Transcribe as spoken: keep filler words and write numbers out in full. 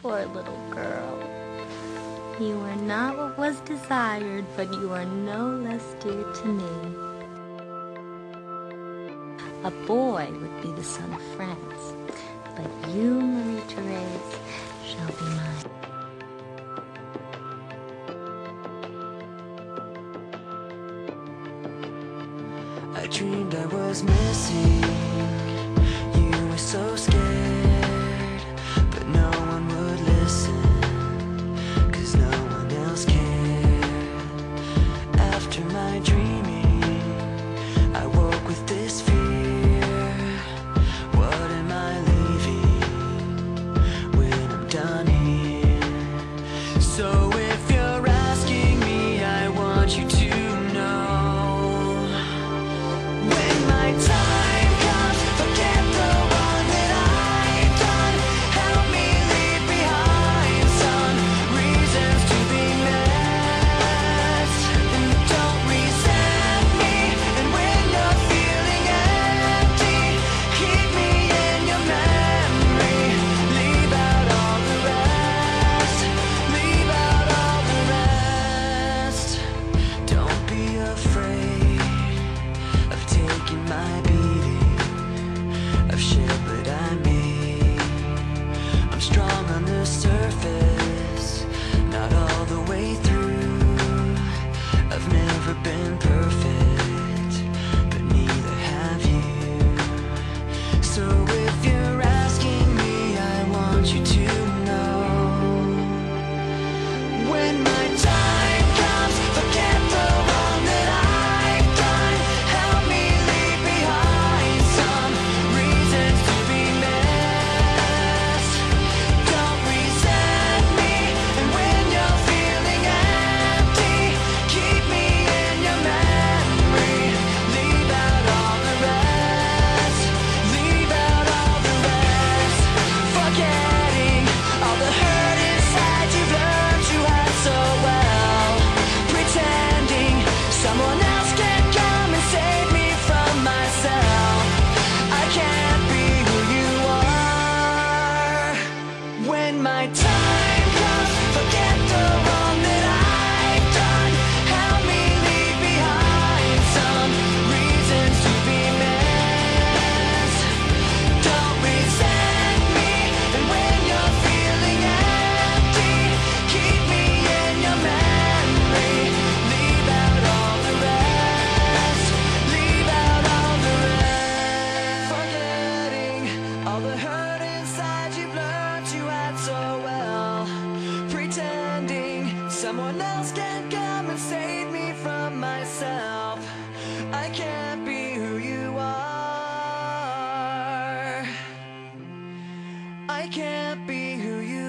Poor little girl. You are not what was desired, but you are no less dear to me. A boy would be the son of France, but you, Marie Therese, shall be mine. I dreamed I was missing. You were so scared, but no one would listen, 'cause no one else cared. After my dreaming, I woke with this fear. What am I leaving when I'm done here? So if you're asking me, I want you to know, when my time comes, forget the one that I've done. Help me leave behind some reasons to be met. And don't resent me. And when you're feeling empty, keep me in your memory. Leave out all the rest. Leave out all the rest. Don't be afraid of taking my beating, of shit that I made. I'm strong on the surface, not all the way through. I've never been perfect, but neither have you. So if you're asking me, I want you to know, when my time comes, forget the wrong that I've done. Help me leave behind some reasons to be missed. Don't resent me. And when you're feeling empty, keep me in your memory. Leave out all the rest. Leave out all the rest. Forgetting all the hurt inside you've learned you had so well. Pretending someone else can come and save me from myself. I can't be who you are. When my time comes, forget the wrong that I've done. Help me leave behind some reasons to be missed. Don't resent me. And when you're feeling empty, keep me in your memory. Leave out all the rest. Leave out all the rest. Forgetting all the hurt inside you've learned you had so well. Pretending someone else can come and save me from myself. I can't be who you are. I can't be who you